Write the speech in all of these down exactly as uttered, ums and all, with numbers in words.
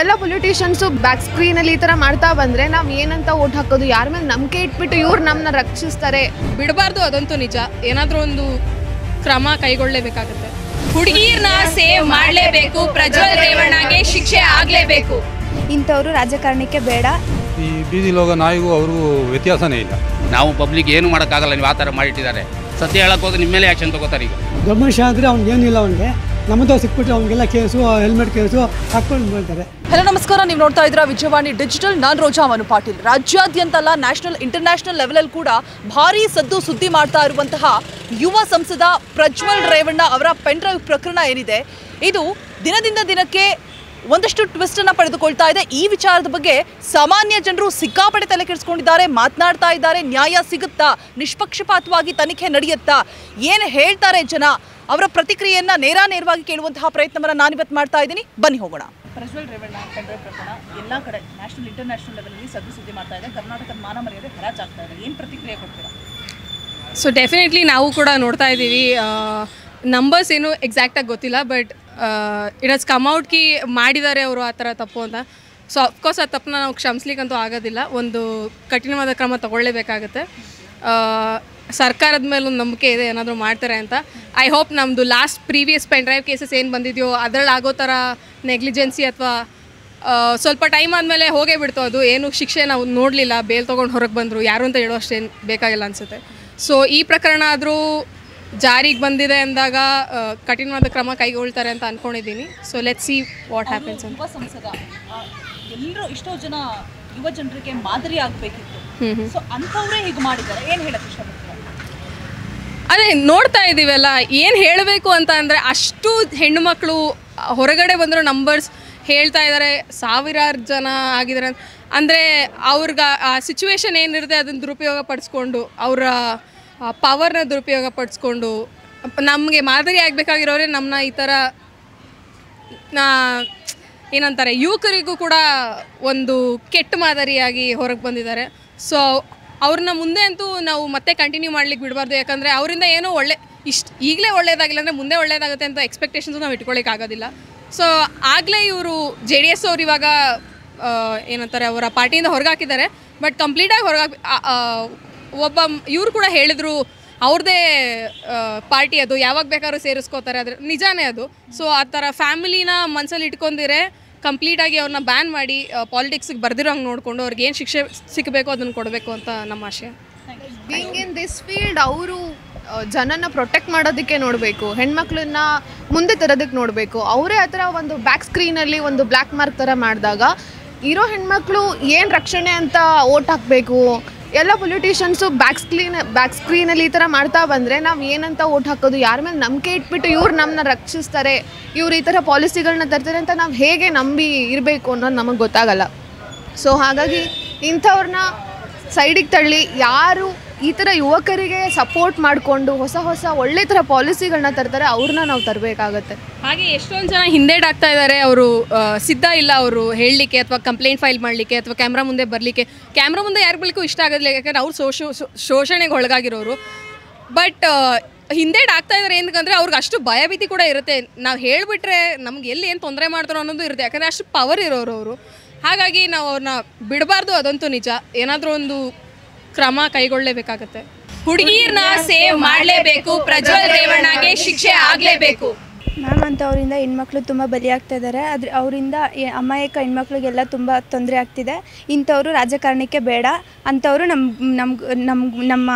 ಎಲ್ಲ politicians back ಸ್ಕ್ರೀನಲ್ಲಿ ಈ ಥರ ಮಾಡ್ತಾ ಬಂದರೆ ನಾವು ಏನಂತ ಓಟ್ ಹಾಕೋದು, ಯಾರ ಮೇಲೆ ನಂಬಿಕೆ ಇಟ್ಬಿಟ್ಟು ಇವ್ರು ನಮ್ಮನ್ನ ರಕ್ಷಿಸ್ತಾರೆ. ಬಿಡಬಾರ್ದು, ಅದಂತೂ ನಿಜ. ಏನಾದರೂ ಒಂದು ಕ್ರಮ ಕೈಗೊಳ್ಳಲೇಬೇಕಾಗುತ್ತೆ. ಹುಡುಗಿಯರನ್ನ ಸೇವ್ ಮಾಡಲೇಬೇಕು, ಪ್ರಜ್ವಲ್ ರೇವಣ್ಣಗೆ ಶಿಕ್ಷೆ ಆಗಲೇಬೇಕು. ಇಂಥವರು ರಾಜಕಾರಣಕ್ಕೆ ಬೇಡ. ಈ ಬೀದಿಲಿ ಹೋಗೋ ನಾಯಿಗೂ ಅವ್ರಿಗೂ ವ್ಯತ್ಯಾಸನೇ ಇಲ್ಲ. ನಾವು ಪಬ್ಲಿಕ್ ಏನು ಮಾಡೋಕ್ಕಾಗಲ್ಲ, ನೀವು ಆ ಥರ ಮಾಡಿಟ್ಟಿದ್ದಾರೆ. ಸತ್ಯ ಹೇಳಕ್ಕೆ ಹೋದ್ರೆ ನಿಮ್ಮ ಮೇಲೆ ಆ್ಯಕ್ಷನ್ ತಗೋತಾರೆ. ಈಗ ದೊಡ್ಡ ಮನುಷ್ಯ ಅಂದರೆ ಅವ್ನಿಗೆ ಏನಿಲ್ಲ, ಅವನಿಗೆ ನಮ್ಮದು ಸಿಕ್ಬಿಟ್ಟು ಅವನಿಗೆಲ್ಲ ಕೇಸು, ಹೆಲ್ಮೆಟ್ ಕೇಸು ಹಾಕ್ಕೊಂಡು ಹೇಳ್ತಾರೆ. ಹಲೋ ನಮಸ್ಕಾರ, ನೀವು ನೋಡ್ತಾ ಇದ್ದೀರಾ ವಿಜಯವಾಣಿ ಡಿಜಿಟಲ್. ನಾನು ರೋಜಾ ಮನು ಪಾಟೀಲ್. ರಾಜ್ಯಾದ್ಯಂತ ಅಲ್ಲ, ನ್ಯಾಷನಲ್ ಇಂಟರ್ನ್ಯಾಷನಲ್ ಲೆವೆಲಲ್ಲಿ ಕೂಡ ಭಾರೀ ಸದ್ದು ಸುದ್ದಿ ಮಾಡ್ತಾ ಇರುವಂತಹ ಯುವ ಸಂಸದ ಪ್ರಜ್ವಲ್ ರೇವಣ್ಣ ಅವರ ಪೆನ್ ಡ್ರೈವ್ ಪ್ರಕರಣ ಏನಿದೆ, ಇದು ದಿನದಿಂದ ದಿನಕ್ಕೆ ಒಂದಷ್ಟು ಟ್ವಿಸ್ಟ್ ಅನ್ನ ಪಡೆದುಕೊಳ್ತಾ ಇದೆ. ಈ ವಿಚಾರದ ಬಗ್ಗೆ ಸಾಮಾನ್ಯ ಜನರು ಸಿಕ್ಕಾಪಟ್ಟೆ ತಲೆ ಕೆಡಿಸ್ಕೊಂಡಿದ್ದಾರೆ, ಮಾತನಾಡ್ತಾ ಇದ್ದಾರೆ. ನ್ಯಾಯ ಸಿಗುತ್ತಾ, ನಿಷ್ಪಕ್ಷಪಾತವಾಗಿ ತನಿಖೆ ನಡೆಯುತ್ತಾ, ಏನು ಹೇಳ್ತಾರೆ ಜನ, ಅವರ ಪ್ರತಿಕ್ರಿಯೆಯನ್ನ ನೇರ ನೇರವಾಗಿ ಕೇಳುವಂತಹ ಪ್ರಯತ್ನವನ್ನು ನಾನಿವತ್ತು ಮಾಡ್ತಾ ಇದ್ದೀನಿ. ಬನ್ನಿ ಹೋಗೋಣ. ಪ್ರಜ್ವಲ್ ರೇವಣ್ಣ ಪೆನ್ ಡ್ರೈವ್ ಪ್ರಕರಣ ಎಲ್ಲ ಕಡೆ ನ್ಯಾಷನಲ್ ಇಂಟರ್ನ್ಯಾಷನಲ್ ಲೆವೆಲಲ್ಲಿ ಸದ್ದು ಸುದ್ದಿ ಮಾಡ್ತಾ ಇದೆ. ಕರ್ನಾಟಕದ ಮಾನ ಮರ್ಯಾದೆ ಹರಾಜಾಗ್ತಾ ಇದೆ. ಏನು ಪ್ರತಿಕ್ರಿಯೆ ಕೊಡ್ತೀರಾ? ಸೊ ಡೆಫಿನೆಟ್ಲಿ ನಾವು ಕೂಡ ನೋಡ್ತಾ ಇದ್ದೀವಿ. ನಂಬರ್ಸ್ ಏನು ಎಕ್ಸಾಕ್ಟಾಗಿ ಗೊತ್ತಿಲ್ಲ, but it has come out ಕಿ ಮಾಡಿದ್ದಾರೆ ಅವರು ಆ ಥರ ತಪ್ಪು ಅಂತ. ಸೊ ಅಫ್ಕೋರ್ಸ್ ಆ ತಪ್ಪನ್ನ ನಾವು ಕ್ಷಮಿಸ್ಲಿಕ್ಕಂತೂ ಆಗೋದಿಲ್ಲ. ಒಂದು ಕಠಿಣವಾದ ಕ್ರಮ ತಗೊಳ್ಳೇಬೇಕಾಗುತ್ತೆ. ಸರ್ಕಾರದ ಮೇಲೆ ಒಂದು ನಂಬಿಕೆ ಇದೆ, ಏನಾದರೂ ಮಾಡ್ತಾರೆ ಅಂತ. ಐ ಹೋಪ್ ನಮ್ಮದು last previous pen drive cases ಏನು ಬಂದಿದೆಯೋ ಅದರಲ್ಲಿ ಆಗೋ ಥರ ನೆಗ್ಲಿಜೆನ್ಸಿ ಅಥವಾ ಸ್ವಲ್ಪ ಟೈಮ್ ಆದಮೇಲೆ ಹೋಗೇ ಬಿಡ್ತು, ಅದು ಏನು ಶಿಕ್ಷೆ ನಾವು ನೋಡಲಿಲ್ಲ, ಬೇಲ್ ತೊಗೊಂಡು ಹೊರಗೆ ಬಂದರು, ಯಾರು ಅಂತ ಹೇಳೋ ಅಷ್ಟೇನು ಬೇಕಾಗಿಲ್ಲ ಅನಿಸುತ್ತೆ. ಸೊ ಈ ಪ್ರಕರಣ ಆದರೂ ಜಾರಿಗೆ ಬಂದಿದೆ ಅಂದಾಗ ಕಠಿಣವಾದ ಕ್ರಮ ಕೈಗೊಳ್ತಾರೆ ಅಂತ ಅಂದ್ಕೊಂಡಿದ್ದೀನಿ. So let see what happens. ಯುವ ಸಂಸದ ಎಲ್ಲರೂ ಎಷ್ಟೋ ಜನ ಯುವ ಜನರಿಗೆ ಮಾದರಿ ಆಗಬೇಕಿತ್ತು. ಸೊ ಅಂಥವರೇ ಹೀಗೆ ಮಾಡಿದ್ದಾರೆ, ಏನು ಹೇಳಕ್ಕೆ ಇಷ್ಟಪಡ್ತೀರಾ? ಅದೇ ನೋಡ್ತಾ ಇದ್ದೀವಲ್ಲ, ಏನು ಹೇಳಬೇಕು ಅಂತ ಅಂದರೆ ಅಷ್ಟು ಹೆಣ್ಣುಮಕ್ಕಳು ಹೊರಗಡೆ ಬಂದರೂ ನಂಬರ್ಸ್ ಹೇಳ್ತಾ ಇದ್ದಾರೆ, ಸಾವಿರಾರು ಜನ ಆಗಿದ್ದಾರೆ. ಅಂದರೆ ಅವ್ರಿಗೆ ಆ ಸಿಚುವೇಶನ್ ಏನಿರುತ್ತೆ ಅದನ್ನು ದುರುಪಯೋಗ ಪಡಿಸ್ಕೊಂಡು, ಅವರ ಪವರ್ನ ದುರುಪಯೋಗ ಪಡಿಸ್ಕೊಂಡು, ನಮಗೆ ಮಾದರಿ ಆಗಬೇಕಾಗಿರೋರೆ ನಮ್ಮನ್ನ ಈ ಥರ ಏನಂತಾರೆ ಯುವಕರಿಗೂ ಕೂಡ ಒಂದು ಕೆಟ್ಟ ಮಾದರಿಯಾಗಿ ಹೊರಗೆ ಬಂದಿದ್ದಾರೆ. ಸೊ ಅವ್ರನ್ನ ಮುಂದೆ ಅಂತೂ ನಾವು ಮತ್ತೆ ಕಂಟಿನ್ಯೂ ಮಾಡ್ಲಿಕ್ಕೆ ಬಿಡಬಾರ್ದು. ಯಾಕಂದರೆ ಅವರಿಂದ ಏನೋ ಒಳ್ಳೆ ಇಷ್ಟು ಈಗಲೇ ಒಳ್ಳೇದಾಗಿಲ್ಲ ಅಂದರೆ ಮುಂದೆ ಒಳ್ಳೇದಾಗುತ್ತೆ ಅಂತ ಎಕ್ಸ್ಪೆಕ್ಟೇಷನ್ಸು ನಾವು ಇಟ್ಕೊಳ್ಳಿಕ್ಕೆ ಆಗೋದಿಲ್ಲ. ಸೊ ಆಗಲೇ ಇವರು ಜೆ ಡಿ ಎಸ್ ಅವ್ರು ಇವಾಗ ಏನಂತಾರೆ ಅವರ ಪಾರ್ಟಿಯಿಂದ ಹೊರಗೆ ಹಾಕಿದ್ದಾರೆ. ಬಟ್ ಕಂಪ್ಲೀಟಾಗಿ ಹೊರಗೆ ಒಬ್ಬ ಇವರು ಕೂಡ ಹೇಳಿದರು ಅವ್ರದ್ದೇ ಪಾರ್ಟಿ ಅದು, ಯಾವಾಗ ಬೇಕಾದ್ರೂ ಸೇರಿಸ್ಕೋತಾರೆ, ಅದ್ರ ನಿಜಾನೇ ಅದು. ಸೊ ಆ ಥರ ಫ್ಯಾಮಿಲಿನ ಮನಸ್ಸಲ್ಲಿ ಇಟ್ಕೊಂಡಿರೆ ಕಂಪ್ಲೀಟಾಗಿ ಅವ್ರನ್ನ ಬ್ಯಾನ್ ಮಾಡಿ ಪಾಲಿಟಿಕ್ಸಿಗೆ ಬರ್ದಿರೋ ಹಂಗೆ ನೋಡಿಕೊಂಡು ಅವ್ರಿಗೆ ಏನು ಶಿಕ್ಷೆ ಸಿಕ್ಕಬೇಕು ಅದನ್ನು ಕೊಡಬೇಕು ಅಂತ ನಮ್ಮ ಆಶಯ. ಬೀಯಿಂಗ್ ಇನ್ ದಿಸ್ ಫೀಲ್ಡ್ ಅವರು ಜನನ ಪ್ರೊಟೆಕ್ಟ್ ಮಾಡೋದಕ್ಕೆ ನೋಡಬೇಕು, ಹೆಣ್ಮಕ್ಳನ್ನ ಮುಂದೆ ತರೋದಕ್ಕೆ ನೋಡಬೇಕು. ಅವರೇ ಆ ಥರ ಒಂದು ಬ್ಯಾಕ್ ಸ್ಕ್ರೀನಲ್ಲಿ ಒಂದು ಬ್ಲ್ಯಾಕ್ ಮಾರ್ಕ್ ಥರ ಮಾಡಿದಾಗ ಇರೋ ಹೆಣ್ಮಕ್ಳು ಏನು ರಕ್ಷಣೆ ಅಂತ ಓಟ್ ಹಾಕಬೇಕು. ಎಲ್ಲ ಪೊಲಿಟಿಷಿಯನ್ಸು ಬ್ಯಾಕ್ ಸ್ಕ್ರೀನ್ ಬ್ಯಾಕ್ ಸ್ಕ್ರೀನಲ್ಲಿ ಈ ಥರ ಮಾಡ್ತಾ ಬಂದರೆ ನಾವು ಏನಂತ ಓಟ್ ಹಾಕೋದು, ಯಾರ ಮೇಲೆ ನಂಬಿಕೆ ಇಟ್ಬಿಟ್ಟು ಇವ್ರು ನಮ್ಮನ್ನ ರಕ್ಷಿಸ್ತಾರೆ, ಇವ್ರು ಈ ಥರ ಪಾಲಿಸಿಗಳನ್ನ ತರ್ತಾರೆ ಅಂತ ನಾವು ಹೇಗೆ ನಂಬಿ ಇರಬೇಕು ಅನ್ನೋದು ನಮಗೆ ಗೊತ್ತಾಗಲ್ಲ. ಸೊ ಹಾಗಾಗಿ ಇಂಥವ್ರನ್ನ ಸೈಡಿಗೆ ತಳ್ಳಿ ಯಾರು ಈ ಥರ ಯುವಕರಿಗೆ ಸಪೋರ್ಟ್ ಮಾಡಿಕೊಂಡು ಹೊಸ ಹೊಸ ಒಳ್ಳೆ ಥರ ಪಾಲಿಸಿಗಳನ್ನ ತರ್ತಾರೆ ಅವ್ರನ್ನ ನಾವು ತರಬೇಕಾಗತ್ತೆ. ಹಾಗೆ ಎಷ್ಟೊಂದು ಜನ ಹಿಂದೇಟಾಗ್ತಾ ಇದ್ದಾರೆ, ಅವರು ಸಿದ್ಧ ಇಲ್ಲ ಅವರು ಹೇಳಲಿಕ್ಕೆ ಅಥವಾ ಕಂಪ್ಲೇಂಟ್ ಫೈಲ್ ಮಾಡಲಿಕ್ಕೆ ಅಥವಾ ಕ್ಯಾಮ್ರಾ ಮುಂದೆ ಬರಲಿಕ್ಕೆ. ಕ್ಯಾಮ್ರಾ ಮುಂದೆ ಯಾರು ಬರಲಿಕ್ಕೂ ಇಷ್ಟ ಆಗೋದಿಲ್ಲ, ಯಾಕಂದರೆ ಅವ್ರು ಶೋಷ ಶೋಷಣೆಗೆ ಒಳಗಾಗಿರೋರು. ಬಟ್ ಹಿಂದೇಟ್ ಆಗ್ತಾ ಇದ್ದಾರೆ ಏನಕ್ಕಂದರೆ ಅವ್ರಿಗೆ ಅಷ್ಟು ಭಯಭೀತಿ ಕೂಡ ಇರುತ್ತೆ. ನಾವು ಹೇಳಿಬಿಟ್ರೆ ನಮ್ಗೆ ಎಲ್ಲಿ ಏನು ತೊಂದರೆ ಮಾಡ್ತಾರೋ ಅನ್ನೋದು ಇರುತ್ತೆ, ಯಾಕಂದರೆ ಅಷ್ಟು ಪವರ್ ಇರೋರು ಅವರು. ಹಾಗಾಗಿ ನಾವು ಅವ್ರನ್ನ ಬಿಡಬಾರ್ದು, ಅದಂತೂ ನಿಜ. ಏನಾದರೂ ಒಂದು ಕ್ರಮ ಕೈಗೊಳ್ಳಲೇಬೇಕಾಗತ್ತೆ. ಹುಡುಗಿಯರನ್ನ ಸೇವ್ ಮಾಡಲೇಬೇಕು, ಪ್ರಜ್ವಲ್ ರೇವಣ್ಣಗೆ ಶಿಕ್ಷೆ ಆಗಲೇಬೇಕು. ಮ್ಯಾಮ್, ಅಂಥವರಿಂದ ಹೆಣ್ಮಕ್ಳು ತುಂಬ ಬಲಿಯಾಗ್ತಾ ಇದ್ದಾರೆ. ಅದ್ರ ಅವರಿಂದ ಅಮಾಯಕ ಹೆಣ್ಮಕ್ಳಿಗೆಲ್ಲ ತುಂಬ ತೊಂದರೆ ಆಗ್ತಿದೆ. ಇಂಥವರು ರಾಜಕಾರಣಕ್ಕೆ ಬೇಡ. ಅಂಥವರು ನಮ್ಮ ನಮ್ಮ ನಮ್ಮ ನಮ್ಮ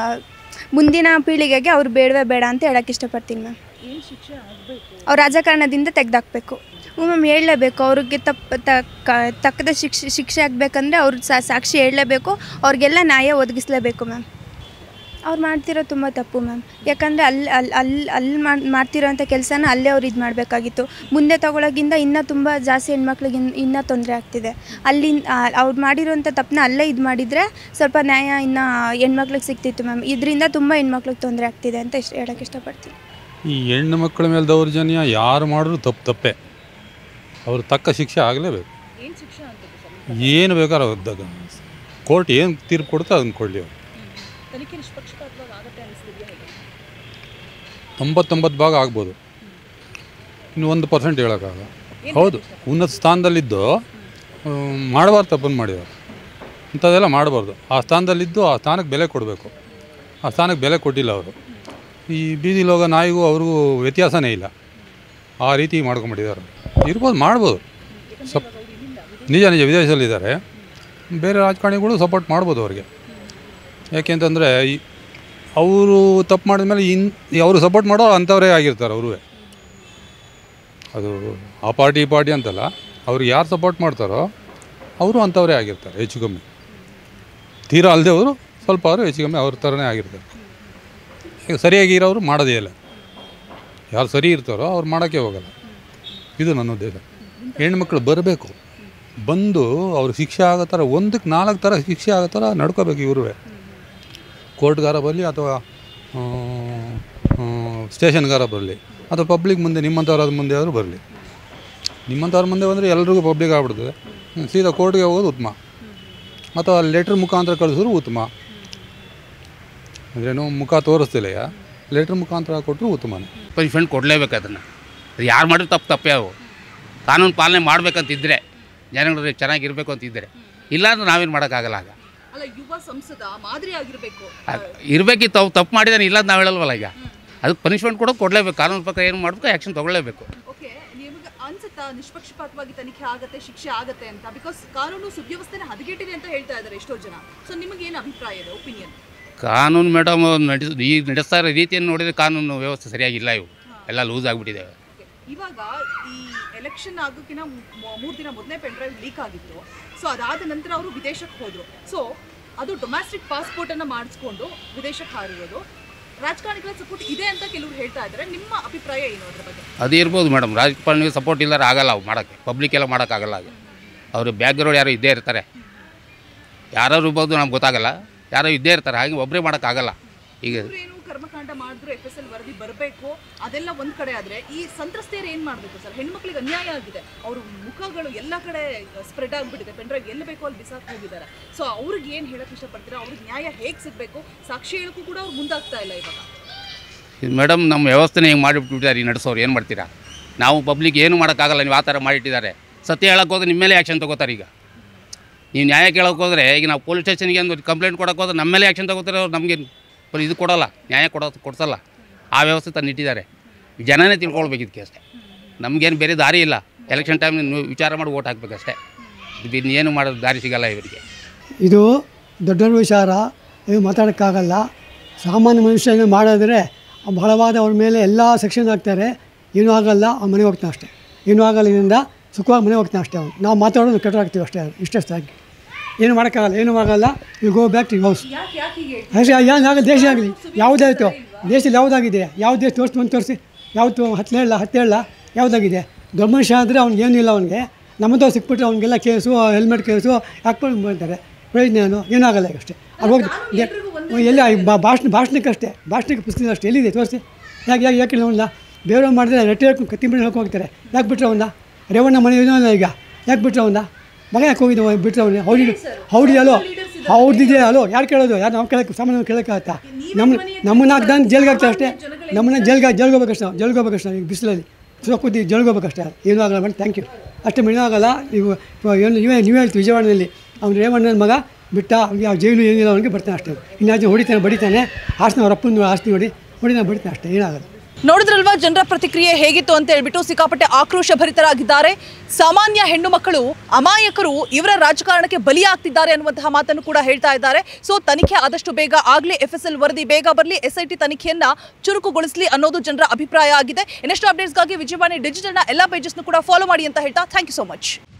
ಮುಂದಿನ ಪೀಳಿಗೆಗೆ ಅವ್ರು ಬೇಡವೇ ಬೇಡ ಅಂತ ಹೇಳೋಕ್ಕೆ ಇಷ್ಟಪಡ್ತೀನಿ ಮ್ಯಾಮ್. ಏನು ಶಿಕ್ಷೆ ಆಗಬೇಕು? ಅವ್ರು ರಾಜಕಾರಣದಿಂದ ತೆಗೆದಾಕಬೇಕು. ಹ್ಞೂ ಮ್ಯಾಮ್, ಹೇಳಲೇಬೇಕು. ಅವ್ರಿಗೆ ತಪ್ಪು ತಕ್ಕ ತಕ್ಕದ ಶಿಕ್ಷೆ ಶಿಕ್ಷೆ ಆಗಬೇಕಂದ್ರೆ ಅವ್ರು ಸಾಕ್ಷಿ ಹೇಳಲೇಬೇಕು, ಅವ್ರಿಗೆಲ್ಲ ನ್ಯಾಯ ಒದಗಿಸ್ಲೇಬೇಕು ಮ್ಯಾಮ್. ಅವ್ರು ಮಾಡ್ತಿರೋ ತುಂಬ ತಪ್ಪು ಮ್ಯಾಮ್. ಯಾಕಂದರೆ ಅಲ್ಲಿ ಅಲ್ಲಿ ಅಲ್ಲಿ ಅಲ್ಲಿ ಮಾಡ್ತಿರೋಂಥ ಕೆಲಸನ ಅಲ್ಲೇ ಅವ್ರು ಇದು ಮಾಡಬೇಕಾಗಿತ್ತು. ಮುಂದೆ ತಗೊಳ್ಳೋಕ್ಕಿಂತ ಇನ್ನೂ ತುಂಬ ಜಾಸ್ತಿ ಹೆಣ್ಮಕ್ಳಿಗೆ ಇನ್ನೂ ತೊಂದರೆ ಆಗ್ತಿದೆ. ಅಲ್ಲಿ ಅವ್ರು ಮಾಡಿರೋಂಥ ತಪ್ಪನ್ನ ಅಲ್ಲೇ ಇದು ಮಾಡಿದರೆ ಸ್ವಲ್ಪ ನ್ಯಾಯ ಇನ್ನು ಹೆಣ್ಮಕ್ಳಿಗೆ ಸಿಗ್ತಿತ್ತು ಮ್ಯಾಮ್. ಇದರಿಂದ ತುಂಬ ಹೆಣ್ಮಕ್ಳಿಗೆ ತೊಂದರೆ ಆಗ್ತಿದೆ ಅಂತ ಇಷ್ಟ ಹೇಳೋಕ್ಕೆ ಇಷ್ಟಪಡ್ತೀನಿ. ಈ ಹೆಣ್ಣು ಮಕ್ಕಳ ಮೇಲೆ ದೌರ್ಜನ್ಯ ಯಾರು ಮಾಡಿದ್ರು ತಪ್ಪು ತಪ್ಪೆ, ಅವ್ರು ತಕ್ಕ ಶಿಕ್ಷೆ ಆಗಲೇಬೇಕು. ಏನು ಶಿಕ್ಷೆ ಆಗಬೇಕು? ಏನು ಬೇಕಾದ್ರೂ ಅವ್ರದ್ದಾಗ ಕೋರ್ಟ್ ಏನು ತೀರ್ಪು ಕೊಡುತ್ತೋ ಅದನ್ನು ಕೊಡಲಿ. ಅವರು ತನಿಖೆ ನಿಷ್ಪಕ್ಷಪಾತವಾಗಿ ಆಗುತ್ತೆ ಅನಿಸ್ತಿದೆಯಾ? ತೊಂಬತ್ತೊಂಬತ್ತು ಭಾಗ ಆಗ್ಬೋದು, ಇನ್ನು ಒಂದು ಪರ್ಸೆಂಟ್ ಹೇಳೋಕ್ಕಾಗಲ್ಲ. ಹೌದು, ಉನ್ನತ ಸ್ಥಾನದಲ್ಲಿದ್ದು ಮಾಡಬಾರ್ದು, ತಪ್ಪನ್ನು ಮಾಡಿದ್ದಾರೆ. ಇಂಥದ್ದೆಲ್ಲ ಮಾಡಬಾರ್ದು. ಆ ಸ್ಥಾನದಲ್ಲಿದ್ದು ಆ ಸ್ಥಾನಕ್ಕೆ ಬೆಲೆ ಕೊಡಬೇಕು. ಆ ಸ್ಥಾನಕ್ಕೆ ಬೆಲೆ ಕೊಟ್ಟಿಲ್ಲ ಅವರು. ಈ ಬೀದಿಲಿ ಹೋಗೋ ನಾಯಿಗೂ ಅವ್ರಿಗೂ ವ್ಯತ್ಯಾಸನೇ ಇಲ್ಲ. ಆ ರೀತಿ ಮಾಡ್ಕೊಂಬಿಟ್ಟಿದ್ದಾರೆ. ಇರ್ಬೋದು, ಮಾಡ್ಬೋದು. ಸಪ್ ನಿಜ ನಿಜ ವಿದೇಶದಲ್ಲಿದ್ದಾರೆ. ಬೇರೆ ರಾಜಕಾರಣಿಗಳು ಸಪೋರ್ಟ್ ಮಾಡ್ಬೋದು ಅವ್ರಿಗೆ. ಯಾಕೆಂತಂದರೆ ಈ ಅವರು ತಪ್ಪು ಮಾಡಿದ್ಮೇಲೆ ಇನ್ ಅವರು ಸಪೋರ್ಟ್ ಮಾಡೋ ಅಂಥವರೇ ಆಗಿರ್ತಾರೆ ಅವರು. ಅದು ಆ ಪಾರ್ಟಿ ಈ ಪಾರ್ಟಿ ಅಂತಲ್ಲ, ಅವ್ರು ಯಾರು ಸಪೋರ್ಟ್ ಮಾಡ್ತಾರೋ ಅವರು ಅಂಥವರೇ ಆಗಿರ್ತಾರೆ ಹೆಚ್ಚು ಕಮ್ಮಿ. ತೀರಾ ಅಲ್ಲದೆ ಅವರು ಸ್ವಲ್ಪ ಅವರು ಹೆಚ್ಚು ಕಮ್ಮಿ ಅವ್ರ ಥರನೇ ಆಗಿರ್ತಾರೆ. ಈಗ ಸರಿಯಾಗಿರೋರು ಮಾಡೋದೇ ಇಲ್ಲ. ಯಾರು ಸರಿ ಇರ್ತಾರೋ ಅವ್ರು ಮಾಡೋಕ್ಕೆ ಹೋಗಲ್ಲ. ಇದು ನನ್ನ ಉದ್ದೇಶ. ಹೆಣ್ಮಕ್ಳು ಬರಬೇಕು, ಬಂದು ಅವ್ರು ಶಿಕ್ಷೆ ಆಗೋ ಥರ ಒಂದಕ್ಕೆ ನಾಲ್ಕು ಥರ ಶಿಕ್ಷೆ ಆಗೋ ಥರ ನಡ್ಕೋಬೇಕು. ಇವರು ಕೋರ್ಟ್ಗಾರ ಬರಲಿ ಅಥವಾ ಸ್ಟೇಷನ್ಗಾರ ಬರಲಿ ಅಥವಾ ಪಬ್ಲಿಕ್ ಮುಂದೆ ನಿಮ್ಮಂಥವ್ರ ಮುಂದೆ ಆದರೂ ಬರಲಿ. ನಿಮ್ಮಂಥವ್ರ ಮುಂದೆ ಬಂದರೆ ಎಲ್ರಿಗೂ ಪಬ್ಲಿಕ್ ಆಗ್ಬಿಡ್ತದೆ. ಸೀದಾ ಕೋರ್ಟ್ಗೆ ಹೋಗೋದು ಉತ್ತಮ, ಅಥವಾ ಲೆಟ್ರ್ ಮುಖಾಂತರ ಕಳಿಸಿದ್ರು ಉತ್ತಮ. ಅಂದ್ರೇನು ಮುಖ ತೋರಿಸ್ತಿಲ್ಲ, ಲೆಟ್ರ್ ಮುಖಾಂತರ ಕೊಟ್ಟರು ಉತ್ತಮನೇ. ಪನಿಷ್ಮೆಂಟ್ ಕೊಡಲೇಬೇಕು. ಅದನ್ನು ಯಾರು ಮಾಡಿದ್ರು ತಪ್ಪು ತಪ್ಪೇ. ಅವು ಕಾನೂನು ಪಾಲನೆ ಮಾಡಬೇಕಂತಿದ್ದರೆ, ಜನಗಳಿಗೆ ಚೆನ್ನಾಗಿರಬೇಕು ಅಂತಿದ್ದರೆ, ಇಲ್ಲಾಂದ್ರೆ ನಾವೇನು ಮಾಡೋಕ್ಕಾಗಲ್ಲ. ಆಗ ಅಲ್ಲ, ಯುವ ಸಂಸದ ಮಾದರಿ ಆಗಿರಬೇಕು. ಇರಬೇಕಿತ್ತು. ಅವು ತಪ್ಪು ಮಾಡಿದಾನೆ ಇಲ್ಲ ನಾವು ಹೇಳಲ್ವಲ್ಲ. ಈಗ ಅದಕ್ಕೆ ಪನಿಷ್ಮೆಂಟ್ ಕೂಡ ಕೊಡಲೇಬೇಕು. ಕಾನೂನು ಪ್ರಕಾರ ಏನು ಮಾಡಬೇಕು, ಆ್ಯಕ್ಷನ್ ತೊಗೊಳ್ಳೇಬೇಕು. ಓಕೆ, ನಿಮಗೆ ಅನ್ಸುತ್ತಾ ನಿಷ್ಪಕ್ಷಪಾತವಾಗಿ ತನಿಖೆ ಆಗತ್ತೆ, ಶಿಕ್ಷೆ ಆಗತ್ತೆ ಅಂತ? ಬಿಕಾಸ್ ಕಾನೂನು ಸುವ್ಯವಸ್ಥೆನ ಹದಗೆಟ್ಟಿದೆ ಅಂತ ಹೇಳ್ತಾ ಇದ್ದಾರೆ ಎಷ್ಟೋ ಜನ. ಸೊ ನಿಮಗೆ ಏನು ಅಭಿಪ್ರಾಯ ಇದೆ, ಒಪಿನಿಯನ್? ಕಾನೂನು ಮೇಡಮ್ ನಡೆಸ್ ಈ ನಡೆಸ್ತಾ ಇರೋ ರೀತಿಯನ್ನು ನೋಡಿದರೆ ಕಾನೂನು ವ್ಯವಸ್ಥೆ ಸರಿಯಾಗಿಲ್ಲ. ಇವು ಎಲ್ಲ ಲೂಸ್ ಆಗಿಬಿಟ್ಟಿದ್ದಾವೆ. ಇವಾಗ ಈ ಎಲೆಕ್ಷನ್ ಆಗೋಕ್ಕಿಂತ ಮೂರು ದಿನ ಮೊದಲೇ ಪೆನ್ ಡ್ರೈವ್ ಲೀಕ್ ಆಗಿತ್ತು. ಸೊ ಅದಾದ ನಂತರ ಅವರು ವಿದೇಶಕ್ಕೆ ಹೋದರು. ಸೊ ಅದು ಡೊಮ್ಯಾಸ್ಟಿಕ್ ಪಾಸ್ಪೋರ್ಟನ್ನು ಮಾಡಿಸ್ಕೊಂಡು ವಿದೇಶಕ್ಕೆ ಹಾರಿರೋದು. ರಾಜಕಾರಣಿಗಳ ಸಪೋರ್ಟ್ ಇದೆ ಅಂತ ಕೆಲವರು ಹೇಳ್ತಾ ಇದ್ದಾರೆ. ನಿಮ್ಮ ಅಭಿಪ್ರಾಯ ಏನು ಅದ್ರ ಬಗ್ಗೆ? ಅದೇ ಇರ್ಬೋದು ಮೇಡಮ್. ರಾಜಕಾರಣಿಗೆ ಸಪೋರ್ಟ್ ಇಲ್ಲದ್ರೆ ಆಗಲ್ಲ ಅವು ಮಾಡೋಕ್ಕೆ. ಪಬ್ಲಿಕ್ ಎಲ್ಲ ಮಾಡೋಕ್ಕಾಗಲ್ಲ. ಆಗ ಅವರು ಬ್ಯಾಕ್ಗ್ರೌಂಡ್ ಯಾರೋ ಇದ್ದೇ ಇರ್ತಾರೆ. ಯಾರು ಇರ್ಬೋದು ನಮ್ಗೆ ಗೊತ್ತಾಗಲ್ಲ. ಯಾರೋ ಇದ್ದೇ ಇರ್ತಾರೆ. ಹಾಗೆ ಒಬ್ಬರೇ ಮಾಡೋಕ್ಕಾಗಲ್ಲ. ಈಗ ಏನು ಕರ್ಮಕಾಂಡ ಮಾಡಿದ್ರು ಎಫ್ ಎಸ್ ಎಲ್ ವರದಿ ಬರಬೇಕು, ಅದೆಲ್ಲ ಒಂದು ಕಡೆ. ಆದರೆ ಈ ಸಂತ್ರಸ್ತೆಯರು ಏನು ಮಾಡಬೇಕು ಸರ್? ಹೆಣ್ಮಕ್ಳಿಗೆ ಅನ್ಯಾಯ ಆಗಿದೆ. ಅವ್ರ ಮುಖಗಳು ಎಲ್ಲ ಕಡೆ ಸ್ಪ್ರೆಡ್ ಆಗಿಬಿಟ್ಟಿದೆ. ಪೆನ್ ಡ್ರೈವ್ ಎಲ್ಲಿ ಬೇಕೋ ಅಲ್ಲಿ ಬಿಸಾಕ್ ಹೋಗಿದ್ದಾರೆ. ಸೊ ಅವ್ರಿಗೆ ಏನು ಹೇಳಕ್ಕೆ ಇಷ್ಟಪಡ್ತೀರಾ? ಅವ್ರಿಗೆ ನ್ಯಾಯ ಹೇಗೆ ಸಿಗಬೇಕು? ಸಾಕ್ಷಿ ಹೇಳೋಕ್ಕೂ ಕೂಡ ಅವ್ರು ಮುಂದಾಗ್ತಾ ಇಲ್ಲ ಇವಾಗ. ಮೇಡಮ್, ನಮ್ಮ ವ್ಯವಸ್ಥೆನೇ ಹಿಂಗೆ ಮಾಡಿಬಿಟ್ಟಿದ್ದಾರೆ ಈ ನಡೆಸೋರು. ಏನು ಮಾಡ್ತೀರಾ? ನಾವು ಪಬ್ಲಿಕ್ ಏನು ಮಾಡೋಕ್ಕಾಗಲ್ಲ. ನೀವು ಆ ಥರ ಮಾಡಿಟ್ಟಿದ್ದಾರೆ. ಸತ್ಯ ಹೇಳೋಕ್ಕೆ ಹೋದ್ರೆ ನಿಮ್ಮ ಮೇಲೆ ಆ್ಯಕ್ಷನ್ ತೊಗೋತಾರೆ. ಈಗ ನೀವು ನ್ಯಾಯ ಕೇಳೋಕ್ಕೆ ಹೋದರೆ, ಈಗ ನಾವು ಪೊಲೀಸ್ ಸ್ಟೇಷನ್ಗೆ ಒಂದು ಕಂಪ್ಲೇಂಟ್ ಕೊಡೋಕೆ ಹೋದ್ರೆ ನಮ್ಮ ಮೇಲೆ ಆ್ಯಕ್ಷನ್ ತೊಗೋತಾರೆ. ಅವ್ರು ನಮಗೆ ಇದು ಕೊಡೋಲ್ಲ, ನ್ಯಾಯ ಕೊಡೋ ಕೊಡ್ಸಲ್ಲ. ಆ ವ್ಯವಸ್ಥೆ ತಂದಿಟ್ಟಿದ್ದಾರೆ. ಜನನೇ ತಿಳ್ಕೊಳ್ಬೇಕು ಇದಕ್ಕೆ ಅಷ್ಟೇ. ನಮಗೇನು ಬೇರೆ ದಾರಿ ಇಲ್ಲ. ಎಲೆಕ್ಷನ್ ಟೈಮ್ ವಿಚಾರ ಮಾಡಿ ಓಟ್ ಹಾಕಬೇಕಷ್ಟೇ. ಏನು ಮಾಡೋದು ದಾರಿ ಸಿಗಲ್ಲ ಇವರಿಗೆ. ಇದು ದೊಡ್ಡ ವಿಚಾರ, ಇದು ಮಾತಾಡೋಕ್ಕಾಗಲ್ಲ. ಸಾಮಾನ್ಯ ಮನುಷ್ಯನ ಮಾಡಿದ್ರೆ ಬಹಳವಾದ ಅವ್ರ ಮೇಲೆ ಎಲ್ಲ ಸೆಕ್ಷನ್ ಹಾಕ್ತಾರೆ. ಏನೂ ಆಗಲ್ಲ, ಅವ್ನು ಮನೆಗೆ ಹೋಗ್ತಾನೆ ಅಷ್ಟೇ. ಏನೂ ಆಗಲ್ಲ, ಇದರಿಂದ ಸುಖವಾಗಿ ಮನೆಗೆ ಹೋಗ್ತಾನೆ ಅಷ್ಟೇ. ಅವ್ನು ನಾವು ಮಾತಾಡೋದು ಕೆಟ್ಟದಾಗ್ತೀವಿ ಅಷ್ಟೇ. ಇಷ್ಟೇ, ಏನು ಮಾಡೋಕ್ಕಾಗಲ್ಲ, ಏನೂ ಆಗಲ್ಲ. You go back to house. ಅಷ್ಟೇ, ಏನಾಗಲ್ಲ. ದೇಶ ಆಗಲಿ ಯಾವುದಾಯಿತು, ದೇಶದಲ್ಲಿ ಯಾವುದಾಗಿದೆ, ಯಾವ ದೇಶ ತೋರಿಸಿ ಒಂದು ತೋರಿಸಿ. ಯಾವತ್ತು ಹತ್ತು ಹೇಳಲ್ಲ ಹತ್ತು ಹೇಳಲ್ಲ ಯಾವುದಾಗಿದೆ? ದೊಡ್ಡ ಮನುಷ್ಯ ಅಂದರೆ ಅವ್ನಿಗೆ ಏನೂ ಇಲ್ಲ. ಅವನಿಗೆ ನಮ್ಮದು ಸಿಕ್ಬಿಟ್ರೆ ಅವ್ನಿಗೆಲ್ಲ ಕೇಸು, ಹೆಲ್ಮೆಟ್ ಕೇಸು ಹಾಕ್ಕೊಂಡು ಮಾಡ್ತಾರೆ. ಪ್ರಯೋಜನ ಏನಾಗಲ್ಲ. ಈಗ ಅಷ್ಟೇ. ಅಲ್ಲಿ ಹೋಗಿ ಎಲ್ಲ ಭಾಷಣ ಭಾಷಣಕ್ಕಷ್ಟೇ, ಭಾಷಣಕ್ಕೆ ಪುಸ್ತಕ ಅಷ್ಟೇ. ಎಲ್ಲಿದೆ ತೋರಿಸಿ. ಯಾಕೆ ಯಾಕೆ ಯಾಕೆ ಅವನ್ನ ಬೇರೆಯವ್ರು ಮಾಡಿದ್ರೆ ರೆಟ್ಟಿ ಹಾಕೊಂಡು ಕತ್ತಿ ಬಿಟ್ಟು ಹೇಳ್ಕೊ ಹೋಗ್ತಾರೆ. ಯಾಕೆ ಬಿಟ್ಟರೆ ಅವನ್ನ? ರೇವಣ್ಣ ಮನೆ ಇಲ್ಲ ಈಗ. ಯಾಕೆ ಬಿಟ್ಟರೆ ಅವನ್ನ? ಮಗ ಯಾಕೆ ಹೋಗಿದ್ದ ಬಿಟ್ಟರೆ ಅವನ್ನ? ಹೌಡಿ ಹೌಡಿ ಅಲೋ ಹೌದಿದೆ ಅಲೋ. ಯಾರು ಕೇಳೋದು? ಯಾರು ನಾವು ಕೇಳೋಕ್ಕೆ ಸಾಮಾನ್ಯ ಕೇಳೋಕ್ಕಾಗತ್ತಾ? ನಮ್ಮ ನಮ್ಮನ್ನ ಹಾಕ್ದಂಗೆ ಜೈಲ್ಗೆ ಹಾಕ್ತಾರೆ ಅಷ್ಟೇ. ನಮ್ಮನ್ನ ಜೈಲ್ಗೆ ಜೈಲ್ಗೆ ಹೋಗ್ಬೇಕಷ್ಟ ನಾವು ಜೈಲ್ಗೆ ಹೋಗ್ಬೇಕಷ್ಟ. ಈಗ ಬಿಸಿಲಲ್ಲಿ ಸುಖ ಜೈಲ್ಗೆ ಹೋಗ್ಬೇಕಷ್ಟೇ. ಏನೂ ಆಗಲ್ಲ ಬಟ್ ಥ್ಯಾಂಕ್ ಯು ಅಷ್ಟೇ. ಏನೂ ಆಗಲ್ಲ. ನೀವು ಏನು ನೀವೇ ನೀವೇ ಹೇಳ್ತೀವಿ ವಿಜಯವಾಡದಲ್ಲಿ ಅವ್ನು ರೇವಣ್ಣನ ಮಗ ಬಿಟ್ಟ, ಅವ್ನಿಗೆ ಯಾವ ಜೈಲು ಏನಿಲ್ಲ, ಅವನಿಗೆ ಬರ್ತಾನೆ ಅಷ್ಟೇ. ಇನ್ನಾಚೆ ಹೊಡಿತಾನೆ ಬಡಿತಾನೆ. ಆಸ್ತಿ ಅವ್ರ ಅಪ್ಪನ ಆಸ್ತಿ ನೋಡಿ ಹೊಡಿತಾನೆ ಬಡಿತಾನೆ ಅಷ್ಟೇ. ಏನಾಗಲ್ಲ. ನೋಡಿದ್ರಲ್ವಾ ಜನರ ಪ್ರತಿಕ್ರಿಯೆ ಹೇಗಿತ್ತು ಅಂತ ಹೇಳ್ಬಿಟ್ಟು ಸಿಕ್ಕಾಪಟ್ಟೆ ಆಕ್ರೋಶ ಭರಿತರಾಗಿದ್ದಾರೆ. ಸಾಮಾನ್ಯ ಹೆಣ್ಣು ಮಕ್ಕಳು, ಅಮಾಯಕರು ಇವರ ರಾಜಕಾರಣಕ್ಕೆ ಬಲಿಯಾಗ್ತಿದ್ದಾರೆ ಅನ್ನುವಂತಹ ಮಾತನ್ನು ಕೂಡ ಹೇಳ್ತಾ ಇದ್ದಾರೆ. ಸೊ ತನಿಖೆ ಆದಷ್ಟು ಬೇಗ ಆಗಲಿ, ಎಫ್ ಎಸ್ ಎಲ್ ವರದಿ ಬೇಗ ಬರಲಿ, ಎಸ್ ಐ ಟಿ ತನಿಖೆಯನ್ನ ಚುರುಕುಗೊಳಿಸಲಿ ಅನ್ನೋದು ಜನರ ಅಭಿಪ್ರಾಯ ಆಗಿದೆ. ಇನ್ನಷ್ಟು ಅಪ್ಡೇಟ್ಸ್ಗಾಗಿ ವಿಜಯವಾಣಿ ಡಿಜಿಟಲ್ನ ಎಲ್ಲ ಪೇಜಸ್ನು ಕೂಡ ಫಾಲೋ ಮಾಡಿ ಅಂತ ಹೇಳ್ತಾ ಥ್ಯಾಂಕ್ ಯು ಸೋ ಮಚ್.